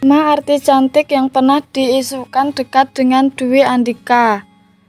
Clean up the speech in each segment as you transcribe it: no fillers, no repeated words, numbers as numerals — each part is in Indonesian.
5 artis cantik yang pernah diisukan dekat dengan Dwi Andhika.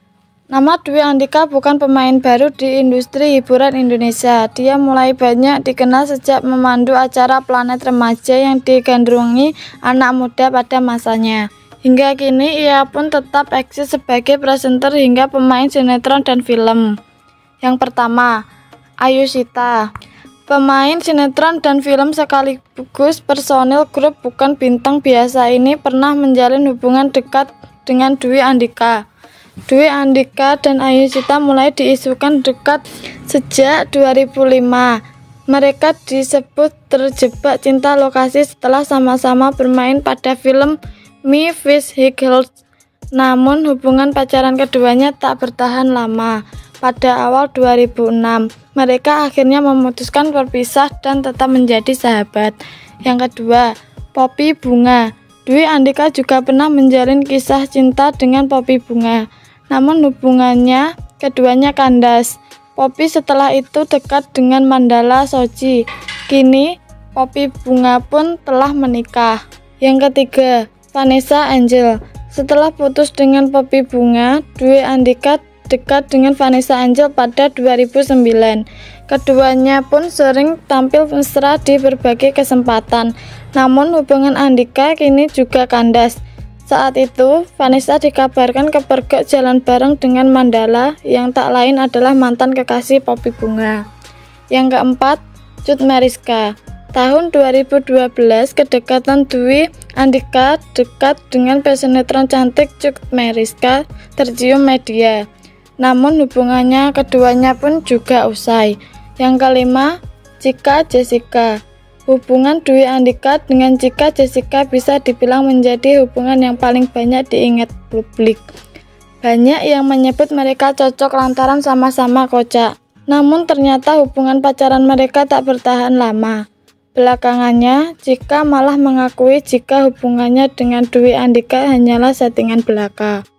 Nama Dwi Andhika bukan pemain baru di industri hiburan Indonesia. Dia mulai banyak dikenal sejak memandu acara Planet Remaja yang digandrungi anak muda pada masanya. Hingga kini ia pun tetap eksis sebagai presenter hingga pemain sinetron dan film. Yang pertama, Ayushita. Pemain sinetron dan film sekaligus personil grup Bukan Bintang Biasa ini pernah menjalin hubungan dekat dengan Dwi Andhika. Dwi Andhika dan Ayushita mulai diisukan dekat sejak 2005. Mereka disebut terjebak cinta lokasi setelah sama-sama bermain pada film Me Fish He Girls. Namun hubungan pacaran keduanya tak bertahan lama. Pada awal 2006, mereka akhirnya memutuskan berpisah dan tetap menjadi sahabat. Yang kedua, Poppy Bunga. Dwi Andhika juga pernah menjalin kisah cinta dengan Poppy Bunga. Namun hubungannya keduanya kandas. Poppy setelah itu dekat dengan Mandala Soji. Kini Poppy Bunga pun telah menikah. Yang ketiga, Vanessa Angel. Setelah putus dengan Poppy Bunga, Dwi Andhika dekat dengan Vanessa Angel pada 2009. Keduanya pun sering tampil mesra di berbagai kesempatan. Namun hubungan Andhika kini juga kandas. Saat itu, Vanessa dikabarkan kepergok jalan bareng dengan Mandala yang tak lain adalah mantan kekasih Poppy Bunga. Yang keempat, Cut Meyriska. Tahun 2012, kedekatan Dwi Andhika dekat dengan pesinetron cantik Cut Meyriska tercium media. Namun hubungannya keduanya pun juga usai. Yang kelima, Chika Jessica. Hubungan Dwi Andhika dengan Chika Jessica bisa dibilang menjadi hubungan yang paling banyak diingat publik. Banyak yang menyebut mereka cocok lantaran sama-sama kocak. Namun ternyata hubungan pacaran mereka tak bertahan lama. Belakangannya, Chika malah mengakui jika hubungannya dengan Dwi Andhika hanyalah settingan belaka.